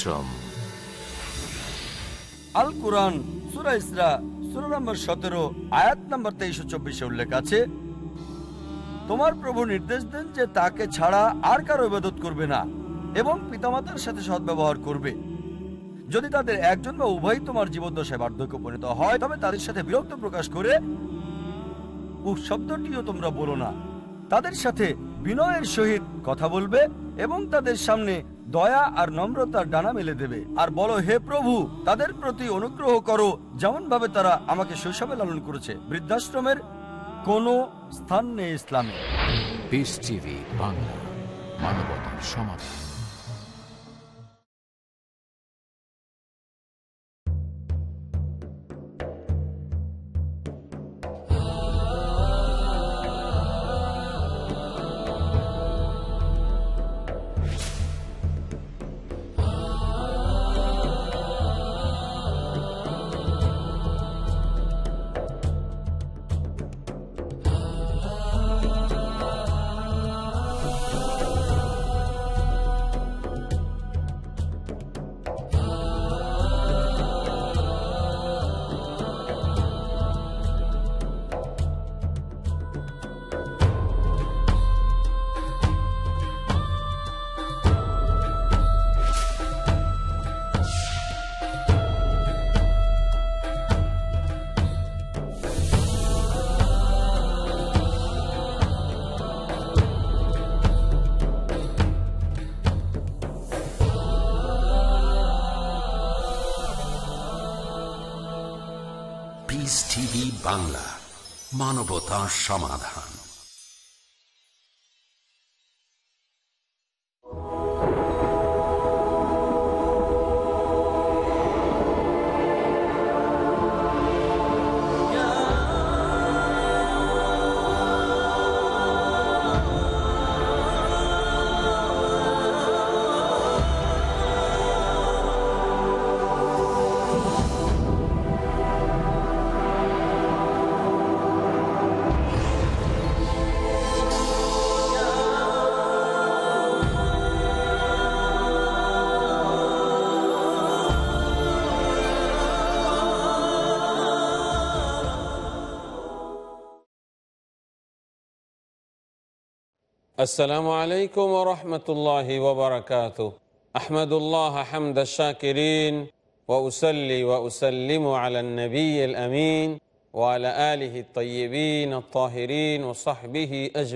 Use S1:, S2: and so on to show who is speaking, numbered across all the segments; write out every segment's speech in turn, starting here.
S1: পরিশ্রম।
S2: আল কুরআন সূরা ইসরা সূরা নম্বর 17 আয়াত নম্বর 23 ও 24 উল্লেখ আছে, তোমার প্রভু নির্দেশ দেন যে তাকে ছাড়া আর কারো ইবাদত করবে না এবং পিতামাতার সাথে সদ্ব্যবহার করবে। যদি তাদের একজন বা উভয় তোমার জীবদ্দশায় বার্ধক্যে পরিণত হয় তবে তাদের সাথে বিরক্ত প্রকাশ করে উফ শব্দটিও তোমরা বলো না। তাদের সাথে বিনয়ের সহিত কথা বলবে এবং তাদের সামনে দয়া আর নম্রতার ডানা মেলে দেবে আর বলো, হে প্রভু, তাদের প্রতি অনুগ্রহ করো যেমন ভাবে তারা আমাকে শৈশবে লালন করেছে। বৃদ্ধাশ্রমের কোনো স্থান নেই ইসলামে।
S1: পিস টিভি বাংলা, মানবতার সমাধান।
S3: পিস টিভি বাংলা, মানবতার সমাধান।
S4: السلام عليكم ورحمة الله وبركاته. أحمد الله حمد الشاكرين وأصلي وأسلم على النبي الأمين وعلى آله الطيبين الطاهرين وصحبه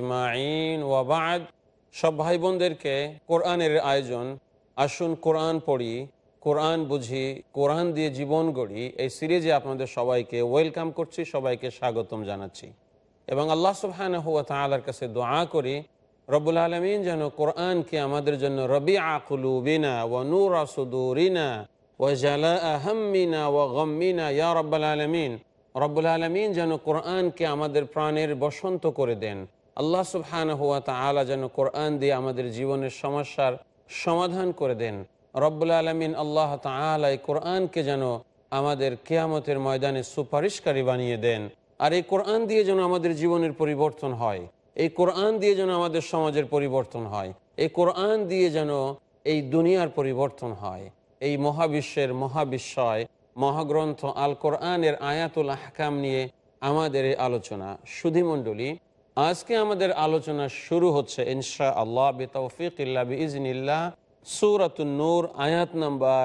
S4: أجمعين وبعد. সব ভাই বোনদেরকে কোরআনের আয়োজন আসুন কোরআন পড়ি, কোরআন বুঝি, কোরআন দিয়ে জীবন গড়ি এই সিরিজে আপনাদের সবাইকে ওয়েলকাম করছি, সবাইকে স্বাগতম জানাচ্ছি এবং আল্লাহ সুবহানাহু ওয়া তাআলার কাছে দোয়া করি রব্বুল আলামিন যেন কোরআনকে আমাদের জন্য রবিআ কুলুবিনা ওয়া নূরা সুদুরিনা ওয়া জালাআ হাম্মিনা ওয়া গাম্মিনা ইয়া রাব্বাল আলামিন। রব্বুল আলামিন যেন কোরআনকে আমাদের প্রাণের বসন্ত করে দেন। আল্লাহ সুবহানাহু ওয়া তাআলা যেন কোরআন দিয়ে আমাদের জীবনের সমস্যার সমাধান করে দেন। রব্বুল আলামিন আল্লাহ তাআলা এই কোরআনকে যেন আমাদের কিয়ামতের ময়দানে সুপারিশকারী বানিয়ে দেন। আর এই কোরআন দিয়ে যেন আমাদের জীবনের পরিবর্তন হয়, এই কোরআন দিয়ে যেন আমাদের সমাজের পরিবর্তন হয়, এই কোরআন দিয়ে যেন এই দুনিয়ার পরিবর্তন হয়। এই মহাবিশ্বের মহাবিশ্বয় মহাগ্রন্থ আল কোরআনের আয়াতুল আহকাম নিয়ে আমাদের এই আলোচনা। সুধীমণ্ডলী, আজকে আমাদের আলোচনা শুরু হচ্ছে ইনশাআল্লাহ বিতৌফিকিল্লাহ বিইজনিল্লাহ সূরাতুন নূর আয়াত নাম্বার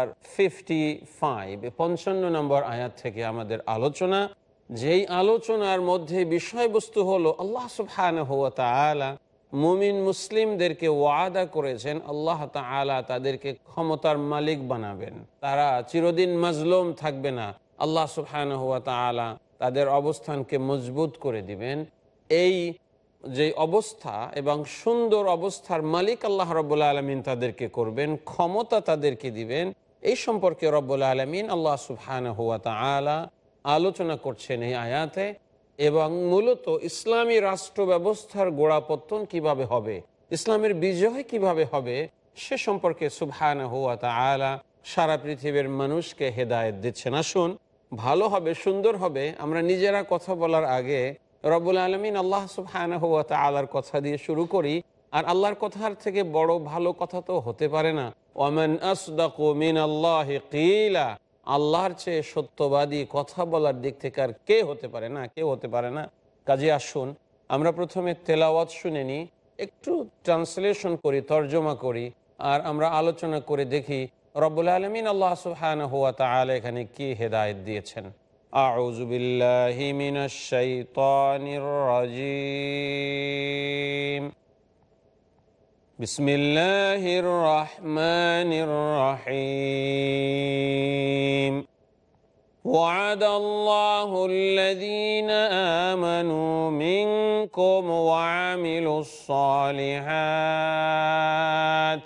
S4: 55 নম্বর আয়াত থেকে আমাদের আলোচনা। যেই আলোচনার মধ্যে বিষয়বস্তু হলো আল্লাহ সুবহানাহু ওয়া তাআলা মুমিন মুসলিমদেরকে ওয়াদা করেছেন আল্লাহ তাআলা তাদেরকে ক্ষমতার মালিক বানাবেন, তারা চিরদিন মাজলুম থাকবে না, আল্লাহ সুবহানাহু ওয়া তাআলা তাদের অবস্থানকে মজবুত করে দিবেন। এই যে অবস্থা এবং সুন্দর অবস্থার মালিক আল্লাহ রাব্বুল আলামিন তাদেরকে করবেন, ক্ষমতা তাদেরকে দিবেন, এই সম্পর্কে রব্বুল আলামিন আল্লাহ সুবহানাহু ওয়া তাআলা আলোচনা করছেন এই আয়াতে। এবং মূলত ইসলামী রাষ্ট্র ব্যবস্থার গোড়াপত্তন কিভাবে হবে, ইসলামের বিজয় কিভাবে হবে সে সম্পর্কে সুবহানাহু ওয়া তাআলা সারা পৃথিবীর মানুষকে হেদায়েত দিচ্ছেন। আসুন, ভালো হবে, সুন্দর হবে আমরা নিজেরা কথা বলার আগে রব্বুল আলামিন আল্লাহ সুবহানাহু ওয়া তাআলার কথা দিয়ে শুরু করি। আর আল্লাহর কথার থেকে বড় ভালো কথা তো হতে পারে না। ওয়ামান আসদাকু মিনাল্লাহি কিলা, আল্লাহর চেয়ে সত্যবাদী কথা বলার দিক থেকে আর কে হতে পারে না, কেউ হতে পারে না। কাজে আসুন আমরা প্রথমে তেলাওয়াত শুনে নিই, একটু ট্রান্সলেশন করি, তর্জমা করি, আর আমরা আলোচনা করে দেখি রব্বুল আলামিন আল্লাহ সুবহানাহু ওয়া তাআলা এখানে কি হেদায়েত দিয়েছেন। আউযু বিল্লাহি মিনাশ শাইতানির রাজীম। বিসমিল্লাহির রহমানির রহিম। وعد الله الذين آمنوا منكم وعملوا الصالحات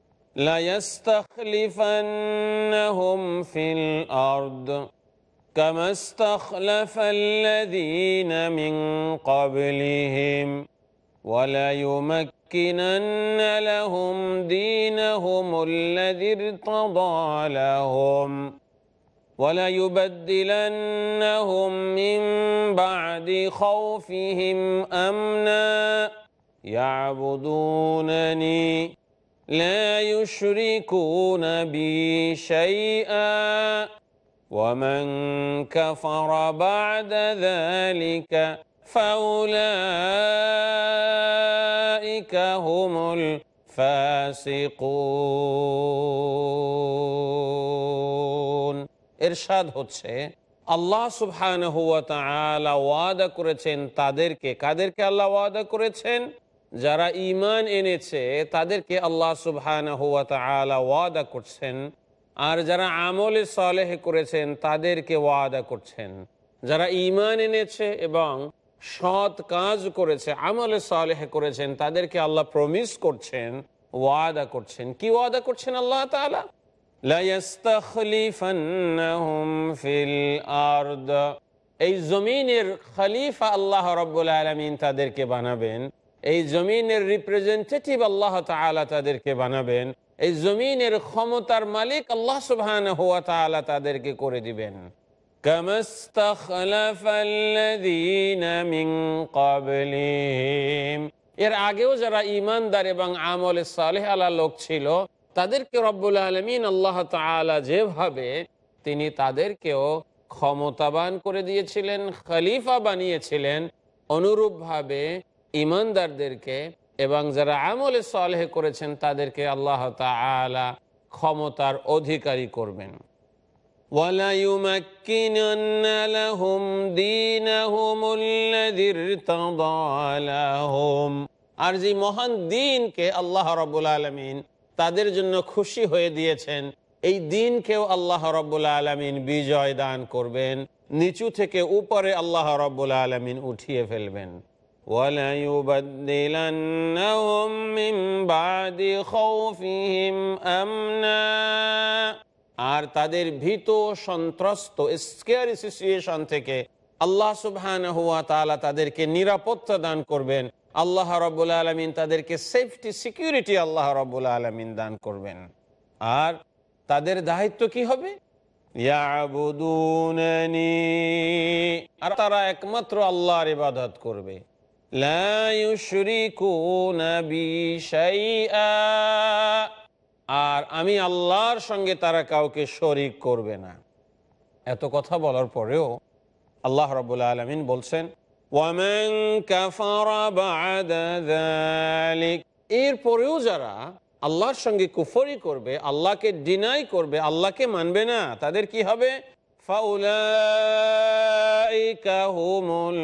S4: ليستخلفنهم في الأرض كما استخلف الذين من قبلهم وليمكنن لهم دينهم الذي ارتضى لهم وليبدلنهم من بعد خوفهم أمنا يعبدونني لا يشركون بي شيئا ومن كفر بعد ذلك فأولئك هم الفاسقون। ইরশাদ হচ্ছে আল্লাহ সুবহানাহু ওয়া তাআলা ওয়াদা করেছেন তাদেরকে, কাদেরকে আল্লাহ ওয়াদা করেছেন? যারা ঈমান এনেছে তাদেরকে আল্লাহ সুবহানাহু ওয়া তাআলা ওয়াদা করছেন, আর যারা আমলে সালেহ করেছেন তাদেরকে ওয়াদা করছেন। যারা ঈমান এনেছে এবং সৎ কাজ করেছে, আমলে সালেহ করেছেন, তাদেরকে আল্লাহ প্রমিস করছেন, ওয়াদা করছেন। কি ওয়াদা করছেন আল্লাহ তাআলা? লা ইস্তাখলিফান্নাহুম ফিল আরদ, এই জমিনের খলিফা আল্লাহ রাব্বুল আলামিন তাদেরকে বানাবেন, এই জমিনের রিপ্রেজেন্টেটিভ আল্লাহ তাআলা তাদেরকে বানাবেন, এই জমিনের ক্ষমতার মালিক আল্লাহ সুবহানাহু ওয়া তাআলা তাদেরকে করে দিবেন। কামাস্তাখলাফাল্লাযীনা মিন ক্বাবলিহিম, এর আগেও যারা ঈমানদার এবং আমলে সালেহ আলা লোক ছিল তাদেরকে রব্বুল আলামিন আল্লাহ তাআলা যেভাবে তিনি তাদেরকেও ক্ষমতাবান করে দিয়েছিলেন, খলিফা বানিয়েছিলেন, অনুরূপভাবে ঈমানদারদেরকে এবং যারা আমলে সালেহ করেছেন তাদেরকে আল্লাহ তাআলা ক্ষমতার অধিকারী করবেন। ওয়ালা ইউমাক্কিনান্না লাহুম দীনাহুমুল্লাযী ইরতাদা লাহুম, আর যে মহান দ্বীনকে আল্লাহ রাব্বুল আলামিন তাদের জন্য খুশি হয়ে দিয়েছেন, এই দ্বীনকেও আল্লাহ রাব্বুল আলামিন বিজয় দান করবেন, নিচু থেকে উপরে আল্লাহ রাব্বুল আলামিন উঠিয়ে ফেলবেন। ওয়ালা ইউবাদদিলান্নাহুম মিন বাদি খাউফিহিম আমনা, আর তাদের ভীত সন্ত্রস্ত স্কেয়ারি সিচুয়েশন থেকে আল্লাহ সুবহানাহু ওয়া তাআলা তাদেরকে নিরাপত্তা দান করবেন। আল্লাহ রাব্বুল আলামিন তাদেরকে সেফটি সিকিউরিটি আল্লাহ রাব্বুল আলামিন দান করবেন। আর তাদের দায়িত্ব কি হবে? ইয়াবুদুনানি, আর তারা একমাত্র আল্লাহর ইবাদত করবে। লা ইউশরিকুনা বি শাইআ, আর আমি আল্লাহর সঙ্গে তারা কাউকে শরীক করবে না। এত কথা বলার পরেও আল্লাহ রাব্বুল আলামিন বলছেন ওয়ামান কাফারা বা'দা যালিক, এরপরেও যারা আল্লাহর সঙ্গে কুফরি করবে, আল্লাহকে ডিনাই করবে, আল্লাহকে মানবে না, তাদের কি হবে? ফাউলাইকা হুমুল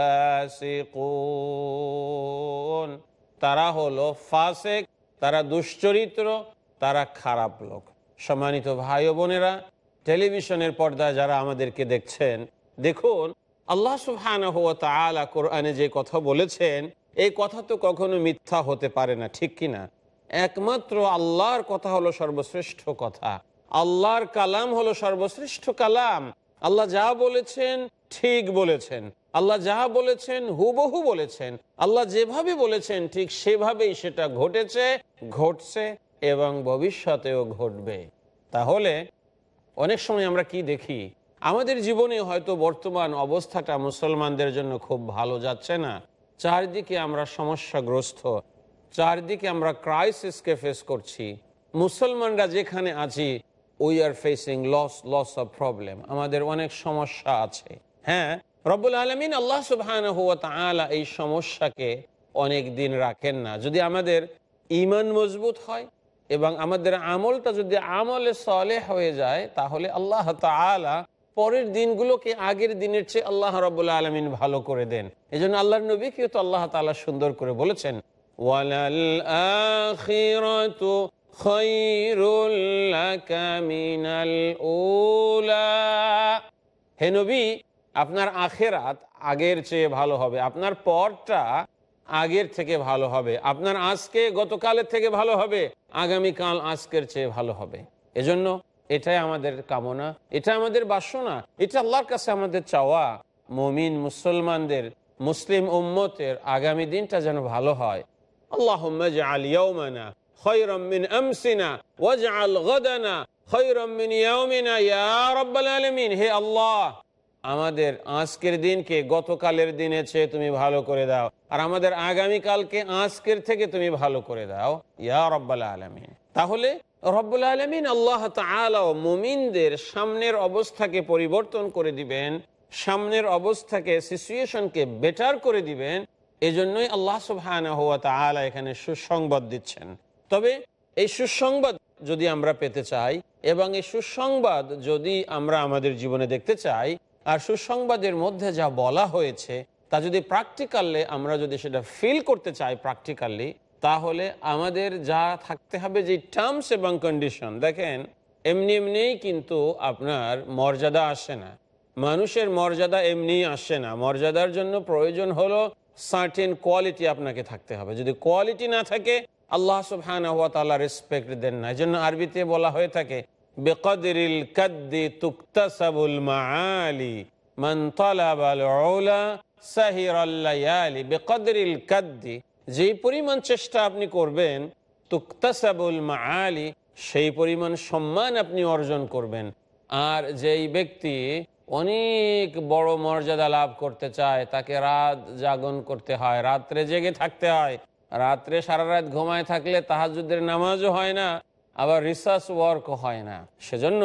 S4: ফাসিকুন, তারা হলো ফাসিক, তারা দুশ্চরিত্র, তারা খারাপ লোক। সম্মানিত ভাই ও বোনেরা, টেলিভিশনের পর্দায় যারা আমাদেরকে দেখছেন, দেখুন আল্লাহ সুবহানাহু ওয়া তাআলা কোরআনে যে কথা বলেছেন, এই কথা তো কখনো মিথ্যা হতে পারে না, ঠিক কিনা? একমাত্র আল্লাহর কথা হলো সর্বশ্রেষ্ঠ কথা, আল্লাহর কালাম হলো সর্বশ্রেষ্ঠ কালাম। আল্লাহ যা বলেছেন ঠিক বলেছেন, আল্লাহ যা বলেছেন হুবহু বলেছেন, আল্লাহ যেভাবে বলেছেন ঠিক সেভাবেই সেটা ঘটেছে, ঘটছে এবং ভবিষ্যতেও ঘটবে। তাহলে অনেক সময় আমরা কি দেখি, আমাদের জীবনে হয়তো বর্তমান অবস্থাটা মুসলমানদের জন্য খুব ভালো যাচ্ছে না, চারদিকে আমরা সমস্যাগ্রস্ত, চারদিকে আমরা ক্রাইসিসকে ফেস করছি, মুসলমানরা যেখানে আছি we are facing loss of problem, আমাদের অনেক সমস্যা আছে। হ্যাঁ, রব্বুল আলামিন আল্লাহ সুবহানাহু ওয়া তাআলা এই সমস্যাকে অনেক দিন রাখেন না। যদি আমাদের ঈমান মজবুত হয় এবং আমাদের আমলটা যদি আমলে সালেহ হয়ে যায়, তাহলে আল্লাহ তাআলা পরের দিনগুলোকে আগের দিনের চেয়ে আল্লাহ রাব্বুল আলামিন ভালো করে দেন। এজন্য আল্লাহর নবীকেও তো আল্লাহ তাআলা সুন্দর করে বলেছেন, ওয়ালাল আখিরাতু খায়রুল লাকা মিনাল উলা। হে নবী, আপনার আখিরাত আগের চেয়ে ভালো হবে, আপনার পরটা আগের থেকে ভালো হবে, আপনার আজকে গতকালের থেকে ভালো হবে, আগামীকাল আজকের চেয়ে ভালো হবে। এজন্য এটাই আমাদের কামনা, এটা আমাদের বাসনা, এটা আল্লাহর কাছে আমাদের চাওয়া। মুমিন মুসলমানদের, মুসলিম উম্মতের আগামী দিনটা যেন ভালো হয়। আল্লাহুম্মা জাআল ইয়াওমানা খায়রাম মিন আমসিনা ওয়াজআল গাদানা খায়রাম মিন ইয়াওমিনা ইয়া রাব্বাল আলামিন। হে আল্লাহ, আমাদের আজকের দিনকে গতকালের দিনের চেয়ে তুমি ভালো করে দাও, আর আমাদের আগামীকালকে আজকের থেকে তুমি ভালো করে দাও ইয়া রাব্বাল আলামিন। তাহলে রব্বুল আলামিন আল্লাহ তাআলা মুমিনদের সামনের অবস্থাকে পরিবর্তন করে দিবেন, সামনের অবস্থাকে, সিচুয়েশনকে বেটার করে দিবেন। এজন্যই আল্লাহ সুবহানাহু ওয়া তাআলা এখানে সুসংবাদ দিচ্ছেন। তবে এই সুসংবাদ যদি আমরা পেতে চাই এবং এই সুসংবাদ যদি আমরা আমাদের জীবনে দেখতে চাই, আর সুসংবাদের মধ্যে যা বলা হয়েছে তা যদি প্র্যাকটিক্যালি আমরা যদি সেটা ফিল করতে চাই প্র্যাকটিক্যালি, তাহলে আমাদের যা থাকতে হবে যে টার্মস এবং কন্ডিশন। দেখেন, এমনি এমনিই কিন্তু আপনার মর্যাদা আসে না, মানুষের মর্যাদা এমনিই আসে না। মর্যাদার জন্য প্রয়োজন হলো সার্টেন কোয়ালিটি আপনাকে থাকতে হবে। যদি কোয়ালিটি না থাকে, আল্লাহ সুবহানাহু ওয়া তাআলা রেসপেক্ট দেন না। এজন্য আরবিতে বলা হয়ে থাকে, বিকদরিল কাদ্দি তুকতাসাবুল মাআলি মান তালাবাল উলা সাহিরাল লায়ালি। বিকদরিল কাদ্দি, যেই পরিমাণ চেষ্টা আপনি করবেন, তুকতাসাবুল মাআলি, সেই পরিমাণ সম্মান আপনি অর্জন করবেন। আর যেই ব্যক্তি অনেক বড় মর্যাদা লাভ করতে চায়, তাকে রাত জাগরণ করতে হয়, রাত্রে জেগে থাকতে হয়, রাত্রে সারা রাত ঘুমায় থাকলে তাহাজ্জুদের নামাজও হয় না, আবার রিসার্চ ওয়ার্কও হয় না। সেজন্য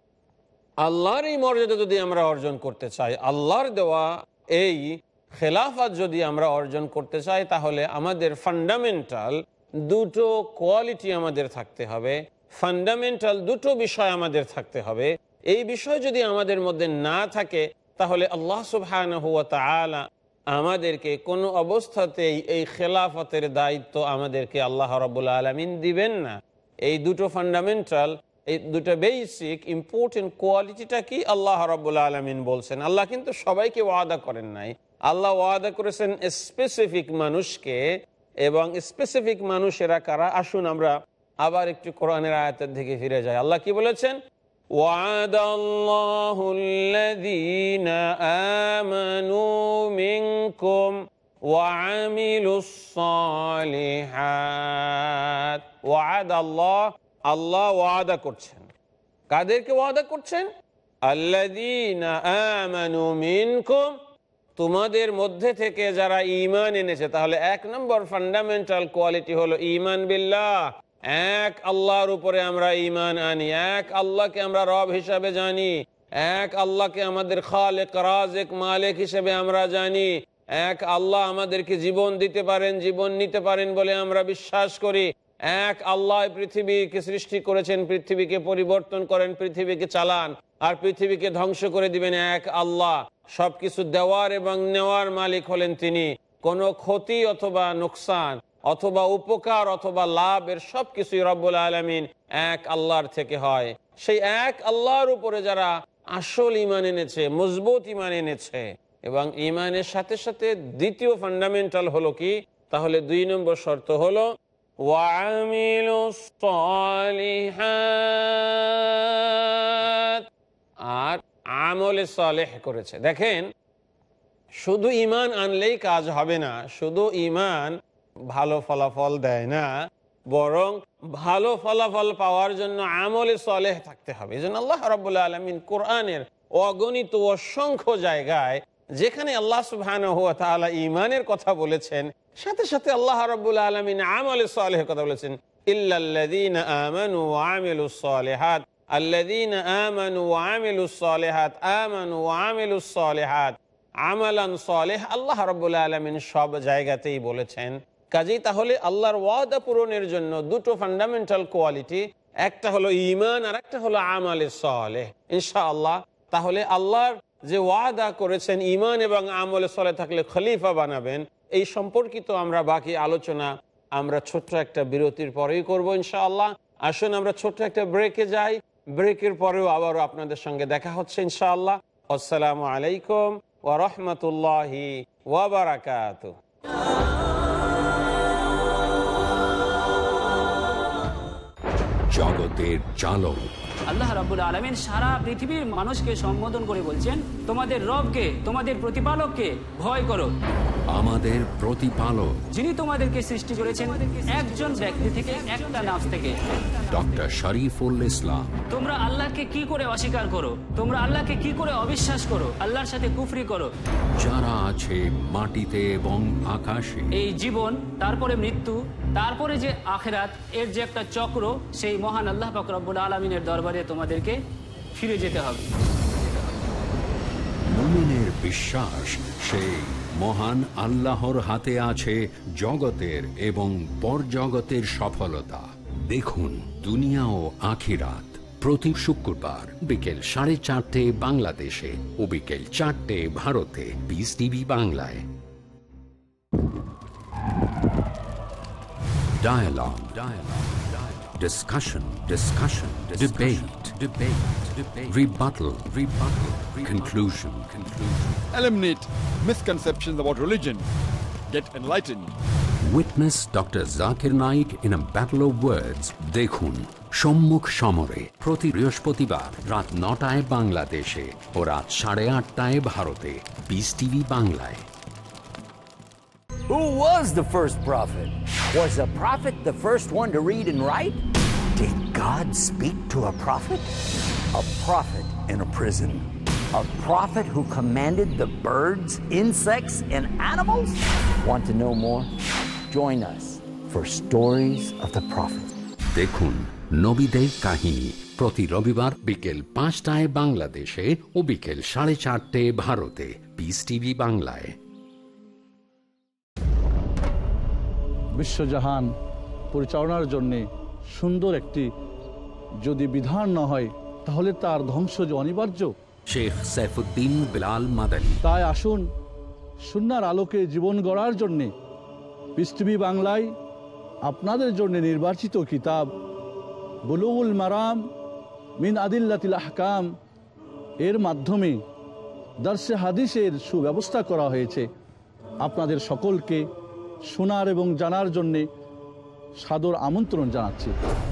S4: আল্লাহর এই মর্যাদা যদি আমরা অর্জন করতে চাই, আল্লাহর দেওয়া এই খেলাফত যদি আমরা অর্জন করতে চাই, তাহলে আমাদের ফান্ডামেন্টাল দুটো কোয়ালিটি আমাদের থাকতে হবে, ফান্ডামেন্টাল দুটো বিষয় আমাদের থাকতে হবে। এই বিষয় যদি আমাদের মধ্যে না থাকে, তাহলে আল্লাহ সুবহানাহু ওয়া তাআলা আমাদেরকে কোনো অবস্থাতেই এই খেলাফতের দায়িত্ব আমাদেরকে আল্লাহ রাব্বুল আলামিন দিবেন না। এই দুটো ফান্ডামেন্টাল, এই দুটো বেসিক ইম্পর্টেন্ট কোয়ালিটিটা কি আল্লাহ রাব্বুল আলামিন বলছেন। আল্লাহ কিন্তু সবাইকে ওয়াদা করেন নাই, আল্লাহ ওয়াদা করেছেন স্পেসিফিক মানুষকে। এবং স্পেসিফিক মানুষেরা কারা? আসুন আমরা আবার একটু কোরআনের আয়াতের দিকে ফিরে যাই। আল্লাহ কি বলেছেন? ওয়াদাল্লাহুল্লাযীনা আমানু মিনকুম ওয়াআমিলুস সালিহাত। ওয়াদাল্লাহ, আল্লাহ ওয়াদা করছেন। কাদেরকে ওয়াদা করছেন? আল্লাযীনা আমানু মিনকুম, তোমাদের মধ্যে থেকে যারা ঈমান এনেছে। তাহলে এক নম্বর ফান্ডামেন্টাল কোয়ালিটি হলো ঈমান বিল্লাহ, এক আল্লাহর উপরে আমরা ঈমান আনি, এক আল্লাহকে আমরা রব হিসাবে জানি, এক আল্লাহকে আমাদের খালেক রাজিক মালিক হিসেবে আমরা জানি, এক আল্লাহ আমাদেরকে জীবন দিতে পারেন, জীবন নিতে পারেন বলে আমরা বিশ্বাস করি। এক আল্লাহ পৃথিবীকে সৃষ্টি করেছেন, পৃথিবীকে পরিবর্তন করেন, পৃথিবীকে চালান, আর পৃথিবীকে ধ্বংস করে দিবেন এক আল্লাহ। সবকিছু দেওয়ার এবং নেওয়ার মালিক হলেন তিনি। কোনো ক্ষতি অথবা নোকসান অথবা উপকার অথবা লাভ, এর সবকিছুই রব্বুল আলামিন এক আল্লাহর থেকে হয়। সেই এক আল্লাহর উপরে যারা আসল ঈমান এনেছে, মজবুত ঈমান এনেছে, এবং ঈমানের সাথে সাথে দ্বিতীয় ফান্ডামেন্টাল হলো কি? তাহলে 2 নম্বর শর্ত হলো ওয়াআমিলুস সালিহাত, আর আমলে সালেহ করেছে। দেখেন, শুধু ঈমান আনলেই কাজ হবে না, শুধু ঈমান ভালো ফলাফল দেয় না, বরং ভালো ফলাফল পাওয়ার জন্য আমলে সালেহ থাকতে হবে। এজন্য আল্লাহ রাব্বুল আলামিন কোরআনের অগণিত অসংখ্য জায়গায় যেখানে আল্লাহ সুবহানাহু ওয়া তাআলা ঈমানের কথা বলেছেন, সাথে সাথে আল্লাহ রাব্বুল আলামিন আমলে সালেহের কথা বলেছেন। ইল্লাল্লাযীনা আমানু ওয়া আমিলুস সালিহাত, আল্লাযীনা আমানু ওয়া আমিলুস সালিহাত, আমানু ওয়া আমিলুস সালিহাত, আমালান সালিহ। আল্লাহ রাব্বুল আলামিন সব জায়গাতেই বলেছেন। কাজেই তাহলে আল্লাহর ওয়াদা পূরণের জন্য দুটো ফান্ডামেন্টাল কোয়ালিটি, একটা হলো ঈমান আর একটা হলো আমালে সালেহ, ইনশাআল্লাহ। তাহলে আল্লাহর যে ওয়াদা করেছেন ঈমান এবং আমলে সালেহ থাকলে খলিফা বানাবেন, এই সম্পর্কিত আমরা বাকি আলোচনা আমরা ছোট্ট একটা বিরতির পরেই করব ইনশাআল্লাহ। আসুন আমরা ছোট্ট একটা ব্রেকে যাই, ব্রেকের পরেও আবারও আপনাদের সঙ্গে দেখা হচ্ছে ইনশাআল্লাহ। আসসালামু আলাইকুম ওয়া রাহমাতুল্লাহি ওয়া বারাকাতুহু।
S3: জগতের চালক
S5: আল্লাহ রাব্বুল আলামিন সারা পৃথিবীর মানুষকে সম্বোধন করে বলছেন, তোমাদের রবকে, তোমাদের প্রতিপালককে ভয় করো।
S3: আমাদের প্রতিপালক
S5: যিনি তোমাদেরকে সৃষ্টি করেছেন একজন ব্যক্তি থেকে, একটা নাফস থেকে।
S3: ডক্টর শরীফুল ইসলাম।
S5: তোমরা আল্লাহকে কি করে অস্বীকার করো? তোমরা আল্লাহকে কি করে অবিশ্বাস করো? আল্লাহর সাথে কুফরি করো।
S3: যারা আছে মাটিতে এবং আকাশে,
S5: এই জীবন, তারপরে মৃত্যু, তারপরে যে আখিরাত, এর যে একটা চক্র, সেই মহান আল্লাহ পাক রব্বুল আলামিনের দরবারে তোমাদেরকে ফিরে যেতে হবে।
S3: মুমিনের বিশ্বাস সেই মহান আল্লাহর হাতে আছে জগতের এবং পরজগতের সফলতা। দেখুন দুনিয়া ও আখিরাত প্রতি শুক্রবার বিকেল 4:30 বাংলাদেশে ও বিকেল 4টে ভারতে, পিস টিভি বাংলায়। Dialogue. Discussion. Debate. Rebuttal. Conclusion.
S6: Eliminate misconceptions about religion. Get enlightened.
S3: Witness Dr. Zakir Naik in a battle of words. দেখুন সম্মুখ সমরে প্রতি বৃহস্পতিবার রাত 9টায় বাংলাদেশে ও রাত 8:30 ভারতে, পিস টিভি বাংলায়।
S7: Who was the first prophet? Was a prophet the first one to read and write? Did God speak to a prophet? A prophet in a prison. A prophet who commanded the birds, insects, and animals? Want to know more? Join us for Stories of the Prophet.
S3: দেখুন নবীদের কাহিনী প্রতি রবিবার বিকেল 5টায় বাংলাদেশে ও বিকেল 4:30 ভারতে, peace TV বাংলায়।
S8: বিশ্বজাহান পরিচালনার জন্যে সুন্দর একটি যদি বিধান না হয়, তাহলে তার ধ্বংস যে অনিবার্য।
S3: শেখ সাইফুদ্দিন বিলাল মাদানী।
S8: তাই আসুন সুন্নাহর আলোকে জীবন গড়ার জন্যে পিস টিভি বাংলায় আপনাদের জন্য নির্বাচিত কিতাব বুলুগুল মারাম মিন আদিল্লাতিল আহকাম এর মাধ্যমে দার্সে হাদিসের সুব্যবস্থা করা হয়েছে। আপনাদের সকলকে শোনার এবং জানার জন্যে সাদর আমন্ত্রণ জানাচ্ছি।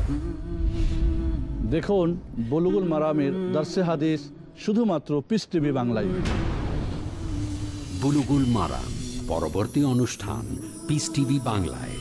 S8: দেখুন বুলুগুল মারামের দার্সে হাদিস শুধুমাত্র পিস টিভি বাংলায়।
S3: বুলুগুল মারাম পরবর্তী অনুষ্ঠান পিস টিভি বাংলায়।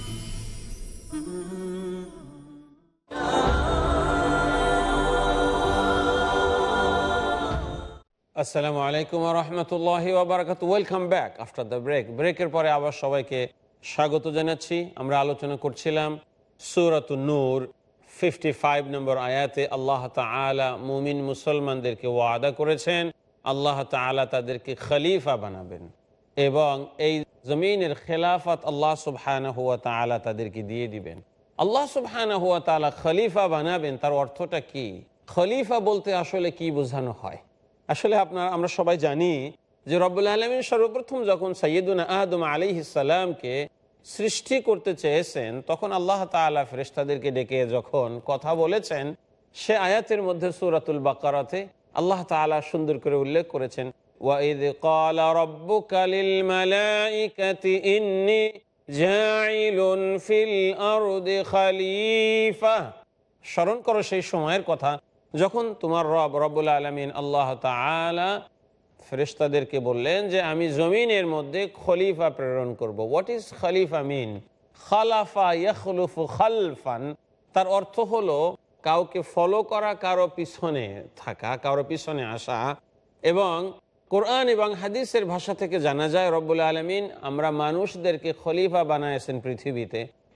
S4: আসসালামু আলাইকুম ওয়া রাহমাতুল্লাহি ওয়া বারাকাতুহু। Welcome back after the break. ব্রেকের পরে আবার সবাইকে স্বাগত জানাচ্ছি। আমরা আলোচনা করছিলাম সূরাতুন নূর 55 নম্বর আয়াতে আল্লাহ তাআলা মুমিন মুসলমানদেরকে ওয়াদা করেছেন আল্লাহ তাআলা তাদেরকে খলিফা বানাবেন এবং এই জমিনের খেলাফত আল্লাহ সুবহানাহু ওয়া তাআলা তাদেরকে দিয়ে দিবেন। আল্লাহ সুবহানাহু ওয়া তাআলা খলিফা বানাবেন, তার অর্থটা কি? খলিফা বলতে আসলে কি বোঝানো হয়? আসলে আমরা সবাই জানি যে রব্বুল আলামিন সর্বপ্রথম যখন সাইয়্যিদুনা আদম আলাইহিস সালামকে সৃষ্টি করতে চেয়েছেন, তখন আল্লাহ তাআলা ফেরেশতাদেরকে ডেকে যখন কথা বলেছেন, সে আয়াতের মধ্যে সূরাতুল বাকারাতে আল্লাহ তাআলা সুন্দর করে উল্লেখ করেছেন, ওয়াইদ ক্বালা রাব্বুকা লিল মালাইকাতি ইন্নী জাইলুন ফিল আরদি খলিফা। স্মরণ করো সেই সময়ের কথা যখন তোমার রব রব্বুল আলামিন আল্লাহ তাআলা ফেরেশতাদেরকে বললেন যে আমি জমিনের মধ্যে খলিফা প্রেরণ করব। হোয়াট ইজ খলিফা মিন? খালাফা ইয়াখলুফু খালফান, তার অর্থ হলো কাউকে ফলো করা, কারো পিছনে থাকা, কারো পিছনে আসা। এবং কোরআন এবং হাদিসের ভাষা থেকে জানা যায় রব্বুল আলামিন আমরা মানুষদেরকে খলিফা বানায়েছেন পৃথিবীতে।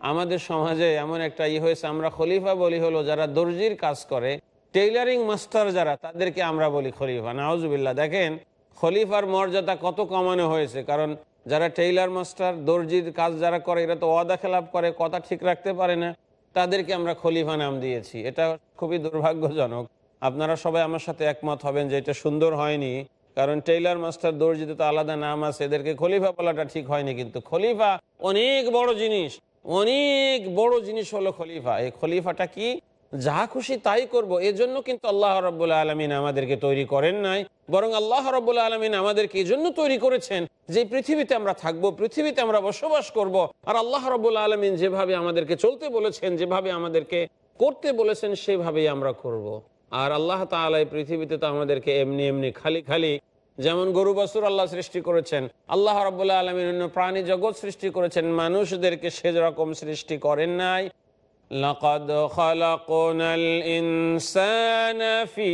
S4: আমাদের সমাজে এমন একটা হয়েছে, আমরা খলিফা বলি হলো যারা দর্জির কাজ করে, টেইলারিং মাস্টার যারা, তাদেরকে আমরা বলি খলিফা। নাউজুবিল্লাহ। দেখেন খলিফার মর্যাদা কত কমানো হয়েছে, কারণ যারা টেইলার মাস্টার, দর্জির কাজ যারা করে, এরা তো ওয়াদা খেলাপ করে, কথা ঠিক রাখতে পারে না, তাদেরকে আমরা খলিফা নাম দিয়েছি। এটা খুবই দুর্ভাগ্যজনক। আপনারা সবাই আমার সাথে একমত হবেন যে এটা সুন্দর হয়নি, কারণ টেইলার মাস্টার, দর্জিতে তো আলাদা নাম আছে, এদেরকে খলিফা বলাটা ঠিক হয়নি। কিন্তু খলিফা অনেক বড় জিনিস, অনেক বড় জিনিস হলো খলিফা। এই খলিফাটা কি, যা খুশি তাই করব, এজন্য কিন্তু আল্লাহ রাব্বুল আলামিন আমাদেরকে তৈরি করেন নাই, বরং আল্লাহ রাব্বুল আলামিন আমাদেরকে এজন্য তৈরি করেছেন যে পৃথিবীতে আমরা থাকবো, পৃথিবীতে আমরা বসবাস করব, আর আল্লাহ রাব্বুল আলামিন যেভাবে আমাদেরকে চলতে বলেছেন, যেভাবে আমাদেরকে করতে বলেছেন, সেভাবেই আমরা করব। আর আল্লাহ তাআলা এই পৃথিবীতে তো আমাদেরকে এমনি এমনি খালি খালি, যেমন গরু বাছুর আল্লাহ সৃষ্টি করেছেন, আল্লাহ রাব্বুল আলামিন অন্য প্রাণী জগৎ সৃষ্টি করেছেন, মানুষদেরকে সেরকম সৃষ্টি করেন নাই। লাকাদ খালাকনাল ইনসানা ফি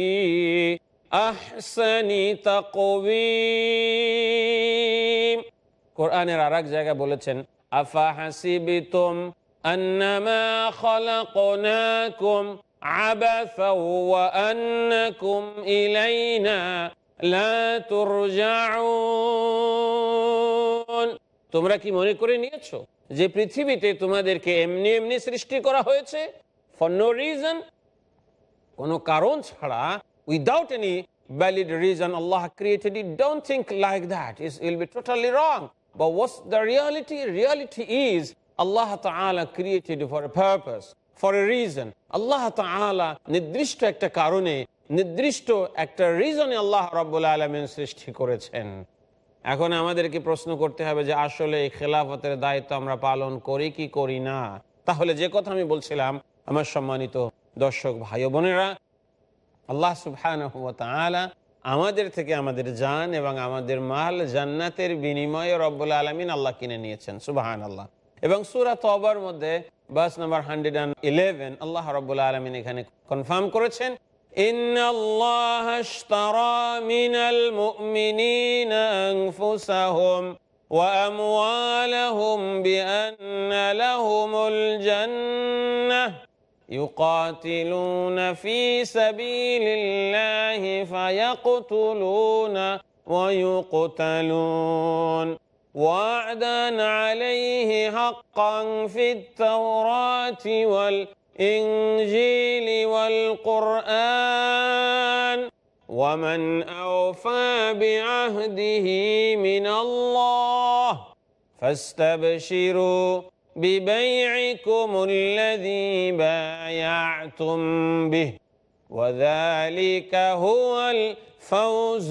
S4: আহসানি তাকওয়িম। কোরআনের আরেক জায়গায় বলেছেন, আফা হাসিবতুম আন্নামা খালাকনাকুম আবাসা ওয়া আন্নাকুম ইলাইনা লা তুরজাউন। তোমরা কি মনে করে নিয়েছো যে পৃথিবীতে তোমাদেরকে এমনি এমনি সৃষ্টি করা হয়েছে, ফর নো রিজন, কোনো কারণ ছাড়া, without any valid reason Allah created it? Don't think like that. It will be totally wrong. But what's the reality? Reality is Allah Ta'ala created for a purpose, for a reason. Allah Ta'ala নির্দিষ্ট একটা কারণে, নির্দিষ্ট একটা রিজনে আল্লাহ রাব্বুল আলামিন সৃষ্টি করেছেন। এখন আমাদেরকে প্রশ্ন করতে হবে যে আসলে এই খেলাফতের দায়িত্ব আমরা পালন করি কি করি না। তাহলে যে কথা আমি বলছিলাম, আমার সম্মানিত দর্শক ভাই ও বোনেরা, আল্লাহ সুবহানাহু ওয়া তাআলা আমাদের থেকে আমাদের জান এবং আমাদের মাল জান্নাতের বিনিময়ে রব্বুল আলামিন আল্লাহ কিনে নিয়েছেন। সুবহানাল্লাহ। এবং সূরা তওবার মধ্যে ভার্স নাম্বার 111 আল্লাহ রব্বুল আলামিন এখানে কনফার্ম করেছেন, ইন্নাল্লাহা আশতারা মিনাল মুমিনিনা আনফুসাহুম ওয়া আমওয়ালাহুম বিআন্না লাহুমুল জান্নাহ يقاتلون في سبيل الله فيقتلون ويقتلون وعدا عليه حقا في التوراة والإنجيل والقرآن ومن أوفى بعهده من الله فاستبشروا ببيعكم الذي بايعتم به وذلك هو الفوز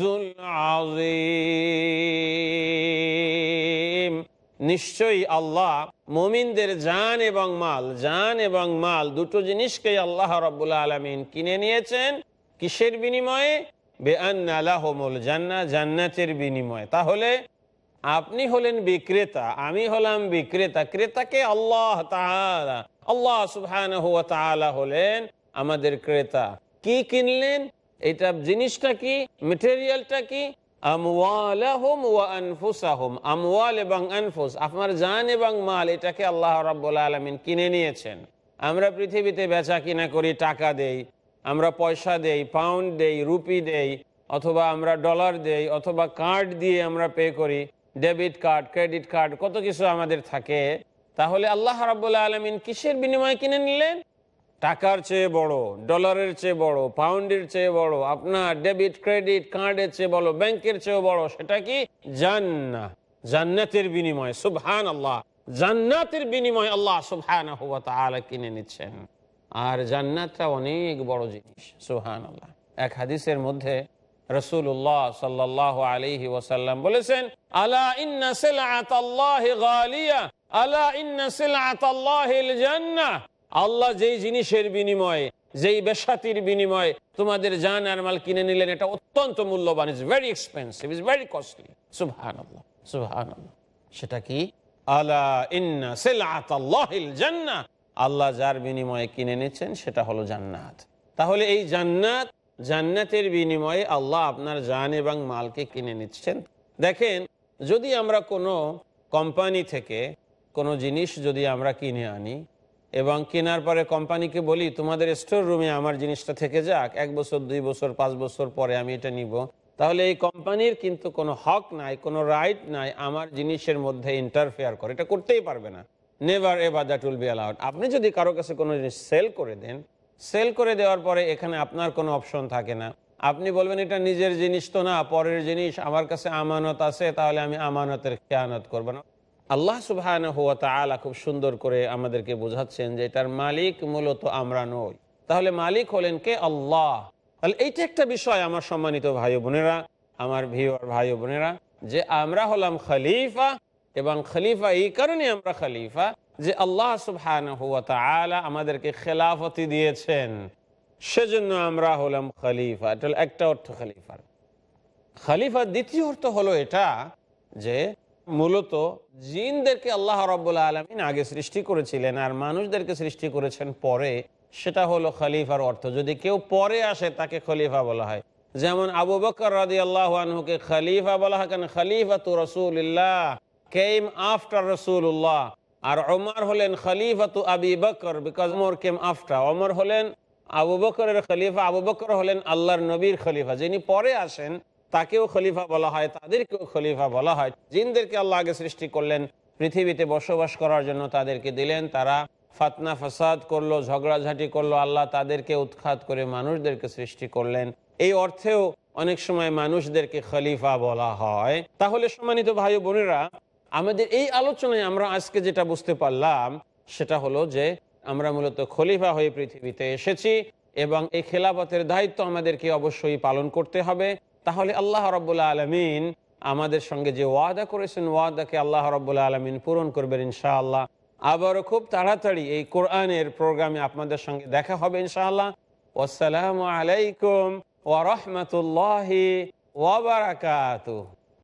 S4: العظيم। নিশ্চয়ই আল্লাহ মুমিনদের জান এবং মাল দুটো জিনিসকে আল্লাহ রাব্বুল আলামিন কিনে নিয়েছেন। কিসের বিনিময়ে? বিআন্না লাহুমুল জান্নাহ, জান্নাতের বিনিময়ে। তাহলে আপনি হলেন বিক্রেতা, আমি হলাম বিক্রেতা। ক্রেতাকে আল্লাহ তাআলা, আল্লাহ সুবহানাহু ওয়া তাআলা হলেন আমাদের ক্রেতা। কি কিনলেন? এটা জিনিসটা কি, ম্যাটেরিয়ালটা কি? আমওয়ালাহুম ওয়া আনফুসাহুম। আমওয়াল এবং আনফুস, আপনার জান এবং মাল, এটাকে আল্লাহ রাব্বুল আলামিন কিনে নিয়েছেন। আমরা পৃথিবীতে বেচা কিনা করি, টাকা দেই, আমরা পয়সা দেই, পাউন্ড দেই, রুপি দেই, অথবা আমরা ডলার দেই, অথবা কার্ড দিয়ে আমরা পে করি, ডেবিট কার্ড, ক্রেডিট কার্ড, কত কিছু আমাদের থাকে। তাহলে আল্লাহ রাব্বুল আলামিন কিসের বিনিময়ে কিনে নিলেন? টাকার চেয়ে বড়, ডলারের চেয়ে বড়, পাউন্ডের চেয়ে বড়, আপনার ডেবিট ক্রেডিট কার্ডের চেয়ে বড়, ব্যাংকের চেয়ে বড়, সেটা কি? জান্নাহ, জান্নাতের বিনিময়ে। সুবহানাল্লাহ, জান্নাতের বিনিময়ে আল্লাহ সুবহানাহু ওয়া তাআলা কিনে নিচ্ছেন। আর জান্নাতটা অনেক বড় জিনিস। সুবহানাল্লাহ। এক হাদিসের মধ্যে রাসূলুল্লাহ সাল্লাল্লাহু আলাইহি ওয়াসাল্লাম বলেছেন, আলা ইন্না সিলআতাল্লাহি গালিয়া, আলা ইন্না সিলআতাল্লাহিল জান্নাহ। আল্লাহ যেই জিনিসের বিনিময়ে, যেই বেশাতির বিনিময়ে তোমাদের জান আর মাল কিনে নিলেন, এটা অত্যন্ত মূল্যবান, is very expensive, is very costly. সুবহানাল্লাহ, সুবহানাল্লাহ। সেটা কি? আলা ইন্না সিলআতাল্লাহিল জান্নাহ। আল্লাহ যার বিনিময়ে কিনে নিচ্ছেন সেটা হলো জান্নাত। তাহলে এই জান্নাত, জান্নাতের বিনিময়ে আল্লাহ আপনার জান এবং মালকে কিনে নিচ্ছেন। দেখেন, যদি আমরা কোনো কোম্পানি থেকে কোনো জিনিস যদি আমরা কিনে আনি এবং কেনার পরে কোম্পানিকে বলি তোমাদের স্টোর রুমে আমার জিনিসটা থেকে যাক, 1 বছর 2 বছর 5 বছর পরে আমি এটা নিব, তাহলে এই কোম্পানির কিন্তু কোনো হক নাই, কোনো রাইট নাই আমার জিনিসের মধ্যে ইন্টারফেয়ার করে, এটা করতেই পারবে না। Never ever that will be allowed. আপনি যদি কারো কাছে কোনো জিনিস সেল করে দেন, সেল করে দেওয়ার পরে এখানে আপনার কোনো অপশন থাকে না, আপনি বলবেন এটা নিজের জিনিস তো না, পরের জিনিস, আমার কাছে আমানত আছে, তাহলে আমি আমানতের খেয়ানত করব না। আল্লাহ সুবহানাহু ওয়া তাআলা খুব সুন্দর করে আমাদেরকে বোঝাচ্ছেন যে এটার মালিক মূলত আমরা নই, তাহলে মালিক হলেন কে? আল্লাহ। তাহলে এইটা একটা বিষয় আমার সম্মানিত ভাই বোনেরা, আমার ভিউয়ার ভাই বোনেরা, যে আমরা হলাম খলিফা, এবং খলিফা এই কারণে আমরা খলিফা যে আল্লাহ সুবহানাহু ওয়া তাআলা আমাদেরকে খেলাফতি দিয়েছেন, সেজন্য আমরা হলাম খলিফা। এটা হলো একটা অর্থ খলিফার। খলিফার দ্বিতীয় অর্থ হলো এটা যে মূলত জিনদেরকে আল্লাহ রাব্বুল আলামিন আগে সৃষ্টি করেছিলেন আর মানুষদেরকে সৃষ্টি করেছেন পরে, সেটা হলো খলিফার অর্থ। যদি কেউ পরে আসে তাকে খলিফা বলা হয়। যেমন আবু বকর রাদিয়াল্লাহু আনহুকে খলিফা বলা হয়, কেন? খলিফাতু রাসূলিল্লাহ, কেম আফটার রাসূলুল্লাহ। আর ওমর হলেন খলিফাতু আবি বকর, because Omar came after. Omar হলেন আবু বকরের খলিফা, আবু বকর হলেন আল্লাহর নবীর খলিফা। যিনি পরে আসেন তাকেও খলিফা বলা হয়, তাদেরকেও খলিফা বলা হয়। জিনদেরকে আল্লাহ আগে সৃষ্টি করলেন, পৃথিবীতে বসবাস করার জন্য তাদেরকে দিলেন, তারা ফাতনা ফাসাদ করলো, ঝগড়াঝাটি করলো, আল্লাহ তাদেরকে উৎখাত করে মানুষদেরকে সৃষ্টি করলেন। এই অর্থেও অনেক সময় মানুষদেরকে খলিফা বলা হয়। তাহলে সম্মানিত ভাই বোনেরা, আমাদের এই আলোচনায় আমরা আজকে যেটা বুঝতে পারলাম সেটা হলো যে আমরা মূলত খলিফা হয়ে পৃথিবীতে এসেছি এবং এই খেলাফতের দায়িত্ব আমাদেরকে অবশ্যই পালন করতে হবে। তাহলে আল্লাহ রাব্বুল আলামিন আমাদের সঙ্গে যে ওয়াদা করেছেন, ওয়াদাকে আল্লাহ রাব্বুল আলামিন পূরণ করবেন ইনশাআল্লাহ। আবারও খুব তাড়াতাড়ি এই কোরআনের প্রোগ্রামে আপনাদের সঙ্গে দেখা হবে ইনশাআল্লাহ। আসসালামু আলাইকুম ওয়া রাহমাতুল্লাহি ওয়া বারাকাতুহু।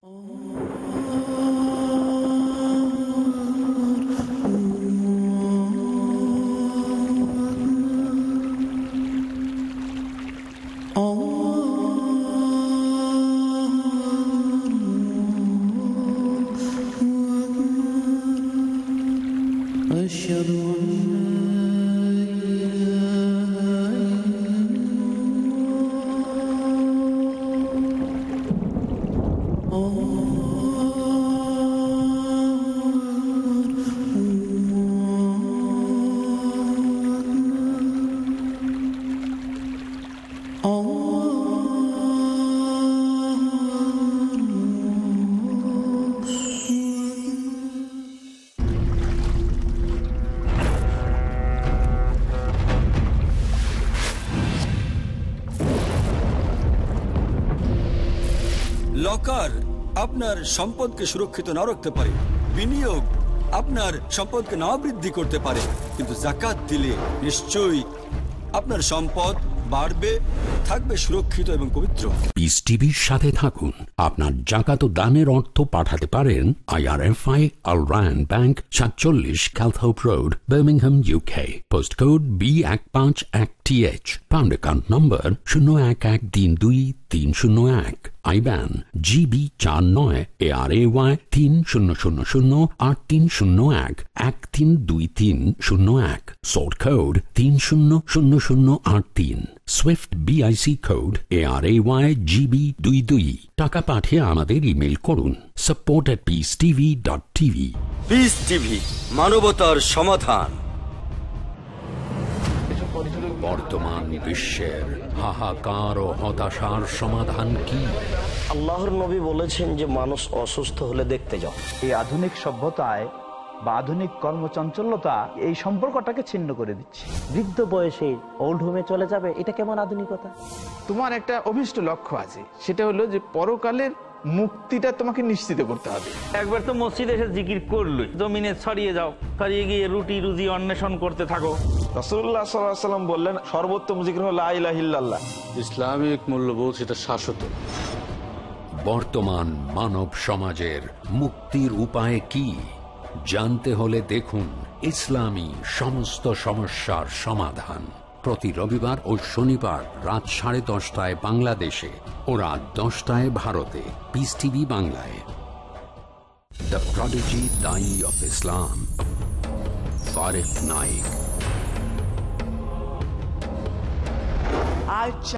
S2: লকার আপনার সম্পদকে সুরক্ষিত না রাখতে পারে, বিনিয়োগ আপনার সম্পদকে না বৃদ্ধি করতে পারে, কিন্তু যাকাত দিলে নিশ্চয়ই আপনার সম্পদ বাড়বে, থাকবে সুরক্ষিত এবং পবিত্র।
S3: পিস টিভির সাথে থাকুন। আপনার জাকাত ও দানের অর্থ পাঠাতে পারেন IRFI Al Ryan Bank, 47 Calthorpe Road, Birmingham, UK. Post code B151TH. Pound account number 01132301. IBAN GB49 ARAY 30008301 132301. Sort code 300083. Swift BIC code ARAY GB22. টাকা পাঠিয়ে আমাদের ইমেল করুন support@peacetv.tv।
S2: পিস টিভি, মানবতার সমাধান।
S3: বর্তমান বিশ্বের হাহাকার ও হতাশার সমাধান কি?
S9: আল্লাহর নবী বলেছেন যে মানুষ অসুস্থ হলে দেখতে যাও।
S10: এই আধুনিক সভ্যতায় বা আধুনিক কর্মচঞ্চলতা এই সম্পর্কটাকে ছিন্ন করে দিচ্ছে।
S9: বৃদ্ধ বয়সে ওল্ড হোমে চলে যাবে, এটা কেমন আধুনিকতা?
S11: তোমার একটা অভিষ্ট লক্ষ্য আছে, সেটা হলো যে পরকালের মুক্তিটা তোমাকে নিশ্চিত করতে হবে।
S12: একবার তো মসজিদে এসে জিকির করলই, জমিনে ছড়িয়ে যাও, ছড়িয়ে গিয়ে রুটি রুজি অন্বেষণ করতে থাকো।
S11: রাসূলুল্লাহ সাল্লাল্লাহু আলাইহি ওয়াসাল্লাম বললেন, সর্বোত্তম জিকির হলো লা ইলাহা ইল্লাল্লাহ।
S6: ইসলামিক মূল্যবোধ সেটা শাশ্বত।
S3: বর্তমান মানব সমাজের মুক্তির উপায় কি জানতে হলে দেখুন ইসলামী সমস্ত সমস্যার সমাধান, প্রতি রবিবার ও শনিবার রাত 10:30 বাংলাদেশে ও রাত 10টায় ভারতে। পিস টিভি বাংলায়। দ্য প্রডিজি দাই অফ ইসলাম, ফারিক নাইক।